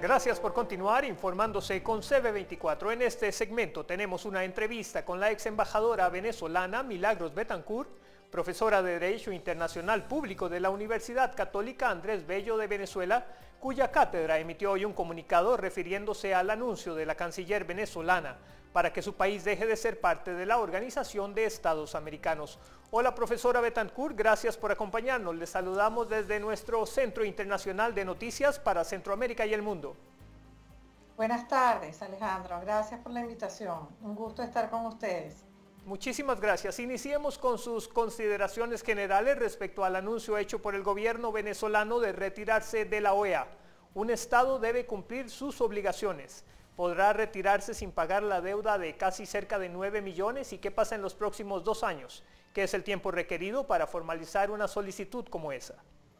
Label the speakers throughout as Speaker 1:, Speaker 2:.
Speaker 1: Gracias por continuar informándose con CB24. En este segmento tenemos una entrevista con la ex embajadora venezolana Milagros Betancourt, profesora de Derecho Internacional Público de la Universidad Católica Andrés Bello de Venezuela, cuya cátedra emitió hoy un comunicado refiriéndose al anuncio de la canciller venezolana para que su país deje de ser parte de la Organización de Estados Americanos. Hola, profesora Betancourt, gracias por acompañarnos. Les saludamos desde nuestro Centro Internacional de Noticias para Centroamérica y el Mundo.
Speaker 2: Buenas tardes, Alejandro. Gracias por la invitación. Un gusto estar con ustedes.
Speaker 1: Muchísimas gracias. Iniciemos con sus consideraciones generales respecto al anuncio hecho por el gobierno venezolano de retirarse de la OEA. Un Estado debe cumplir sus obligaciones. ¿Podrá retirarse sin pagar la deuda de casi cerca de 9 millones? ¿Y qué pasa en los próximos 2 años? ¿Qué es el tiempo requerido para formalizar una solicitud como esa?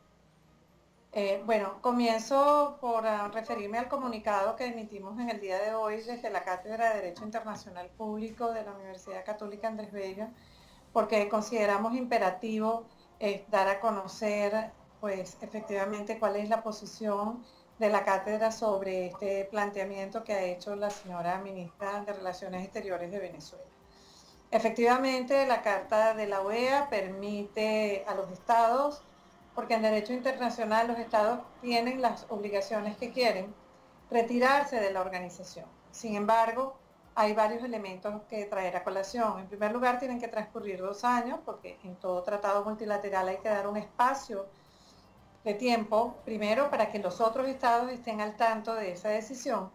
Speaker 2: Bueno, comienzo por referirme al comunicado que emitimos en el día de hoy desde la Cátedra de Derecho Internacional Público de la Universidad Católica Andrés Bello, porque consideramos imperativo dar a conocer, pues, efectivamente cuál es la posición de la cátedra sobre este planteamiento que ha hecho la señora ministra de Relaciones Exteriores de Venezuela. Efectivamente, la Carta de la OEA permite a los estados, porque en derecho internacional los estados tienen las obligaciones que quieren, retirarse de la organización. Sin embargo, hay varios elementos que traer a colación. En primer lugar, tienen que transcurrir 2 años, porque en todo tratado multilateral hay que dar un espacio de tiempo, primero, para que los otros estados estén al tanto de esa decisión,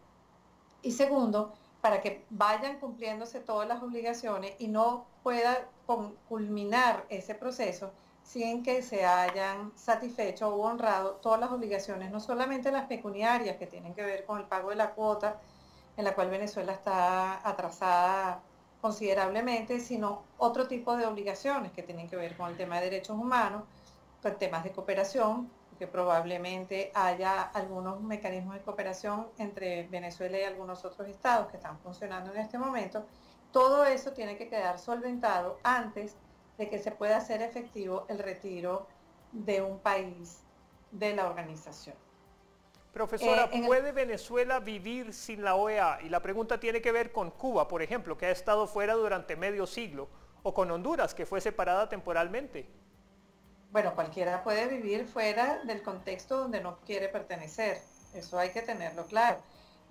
Speaker 2: y segundo, para que vayan cumpliéndose todas las obligaciones y no pueda culminar ese proceso sin que se hayan satisfecho o honrado todas las obligaciones, no solamente las pecuniarias que tienen que ver con el pago de la cuota, en la cual Venezuela está atrasada considerablemente, sino otro tipo de obligaciones que tienen que ver con el tema de derechos humanos, con temas de cooperación, que probablemente haya algunos mecanismos de cooperación entre Venezuela y algunos otros estados que están funcionando en este momento. Todo eso tiene que quedar solventado antes de que se pueda hacer efectivo el retiro de un país de la organización.
Speaker 1: Profesora, ¿puede Venezuela vivir sin la OEA? Y la pregunta tiene que ver con Cuba, por ejemplo, que ha estado fuera durante medio siglo, o con Honduras, que fue separada temporalmente.
Speaker 2: Bueno, cualquiera puede vivir fuera del contexto donde no quiere pertenecer, eso hay que tenerlo claro.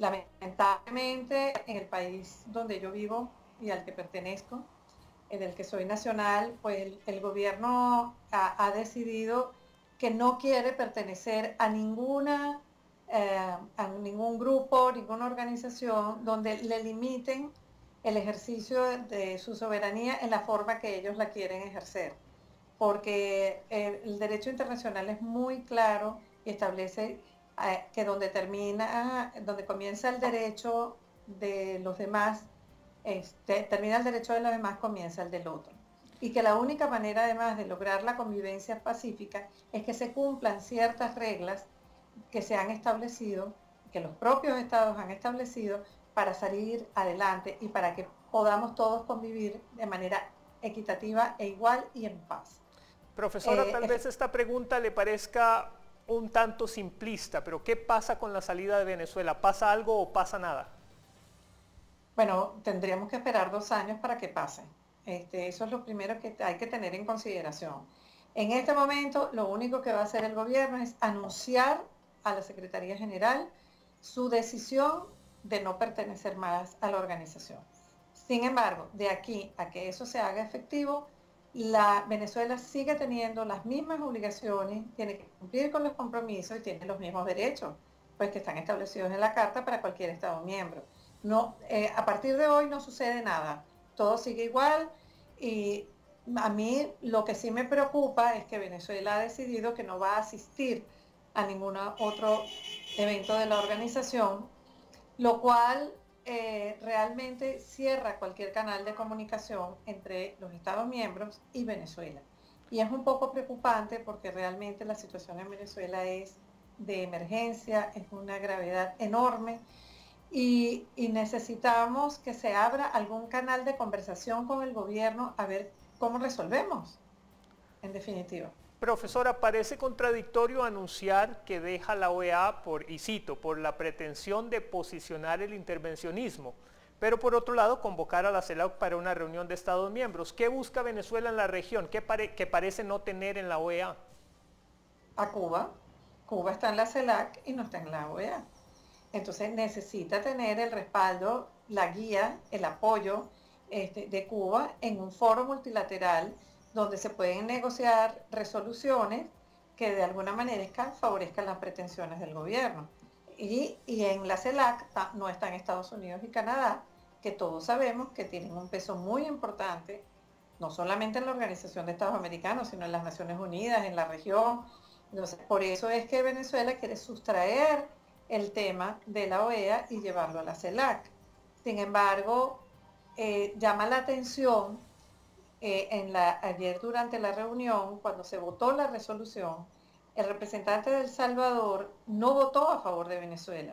Speaker 2: Lamentablemente, en el país donde yo vivo y al que pertenezco, en el que soy nacional, pues el gobierno ha decidido que no quiere pertenecer a ningún grupo, ninguna organización donde le limiten el ejercicio de su soberanía en la forma que ellos la quieren ejercer. Porque el derecho internacional es muy claro y establece que donde comienza el derecho de los demás, termina el derecho de los demás, comienza el del otro. Y que la única manera además de lograr la convivencia pacífica es que se cumplan ciertas reglas que se han establecido, que los propios estados han establecido para salir adelante y para que podamos todos convivir de manera equitativa e igual y en paz.
Speaker 1: Profesora, tal vez esta pregunta le parezca un tanto simplista, pero ¿qué pasa con la salida de Venezuela? ¿Pasa algo o pasa nada?
Speaker 2: Bueno, tendríamos que esperar 2 años para que pase. Eso es lo primero que hay que tener en consideración. En este momento, lo único que va a hacer el gobierno es anunciar a la Secretaría General su decisión de no pertenecer más a la organización. Sin embargo, de aquí a que eso se haga efectivo, Venezuela sigue teniendo las mismas obligaciones, tiene que cumplir con los compromisos y tiene los mismos derechos, pues que están establecidos en la Carta para cualquier Estado miembro. No, a partir de hoy no sucede nada, todo sigue igual, y a mí lo que sí me preocupa es que Venezuela ha decidido que no va a asistir a ningún otro evento de la organización, lo cual realmente cierra cualquier canal de comunicación entre los Estados miembros y Venezuela. Y es un poco preocupante porque realmente la situación en Venezuela es de emergencia, es una gravedad enorme y necesitamos que se abra algún canal de conversación con el gobierno a ver cómo resolvemos, en definitiva.
Speaker 1: Profesora, parece contradictorio anunciar que deja la OEA y cito, por la pretensión de posicionar el intervencionismo, pero por otro lado convocar a la CELAC para una reunión de Estados miembros. ¿Qué busca Venezuela en la región? ¿Qué parece no tener en la OEA?
Speaker 2: A Cuba. Cuba está en la CELAC y no está en la OEA. Entonces necesita tener el respaldo, la guía, el apoyo de Cuba en un foro multilateral donde se pueden negociar resoluciones que de alguna manera favorezcan las pretensiones del gobierno. Y en la CELAC no están Estados Unidos y Canadá, que todos sabemos que tienen un peso muy importante, no solamente en la Organización de Estados Americanos, sino en las Naciones Unidas, en la región. Entonces, por eso es que Venezuela quiere sustraer el tema de la OEA y llevarlo a la CELAC. Sin embargo, llama la atención ayer durante la reunión, cuando se votó la resolución, el representante de El Salvador no votó a favor de Venezuela,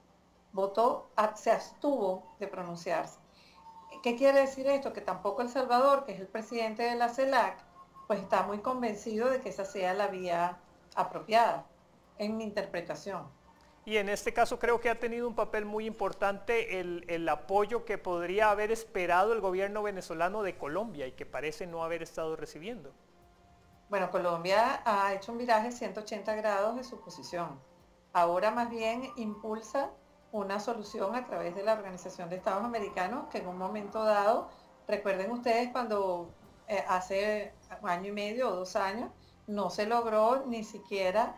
Speaker 2: se abstuvo de pronunciarse. ¿Qué quiere decir esto? Que tampoco El Salvador, que es el presidente de la CELAC, pues está muy convencido de que esa sea la vía apropiada, en mi interpretación.
Speaker 1: Y en este caso creo que ha tenido un papel muy importante el apoyo que podría haber esperado el gobierno venezolano de Colombia y que parece no haber estado recibiendo.
Speaker 2: Bueno, Colombia ha hecho un viraje 180 grados de su posición. Ahora más bien impulsa una solución a través de la Organización de Estados Americanos, que en un momento dado, recuerden ustedes cuando hace un año y medio o 2 años, no se logró ni siquiera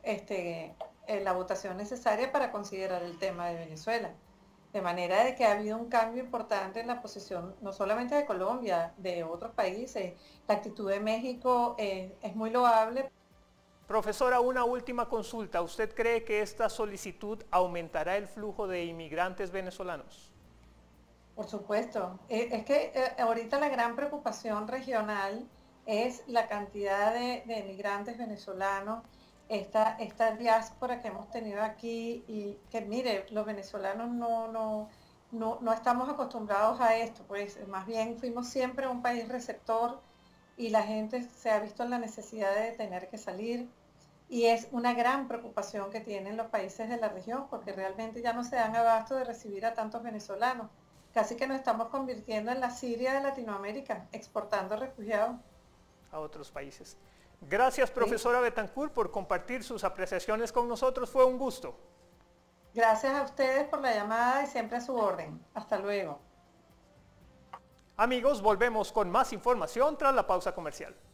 Speaker 2: la votación necesaria para considerar el tema de Venezuela. De manera de que ha habido un cambio importante en la posición, no solamente de Colombia, de otros países. La actitud de México es muy loable.
Speaker 1: Profesora, una última consulta. ¿Usted cree que esta solicitud aumentará el flujo de inmigrantes venezolanos?
Speaker 2: Por supuesto. Es que ahorita la gran preocupación regional es la cantidad de inmigrantes venezolanos, esta diáspora que hemos tenido aquí y que mire, los venezolanos no estamos acostumbrados a esto, pues más bien fuimos siempre un país receptor y la gente se ha visto en la necesidad de tener que salir y es una gran preocupación que tienen los países de la región porque realmente ya no se dan abasto de recibir a tantos venezolanos. Casi que nos estamos convirtiendo en la Siria de Latinoamérica, exportando refugiados
Speaker 1: a otros países. Gracias, profesora Bettencourt, por compartir sus apreciaciones con nosotros. Fue un gusto.
Speaker 2: Gracias a ustedes por la llamada y siempre a su orden. Hasta luego.
Speaker 1: Amigos, volvemos con más información tras la pausa comercial.